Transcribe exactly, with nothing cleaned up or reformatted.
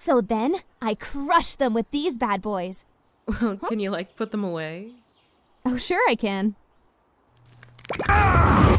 So then, I crush them with these bad boys. Well, can you, like, put them away? Oh, sure I can. Ah!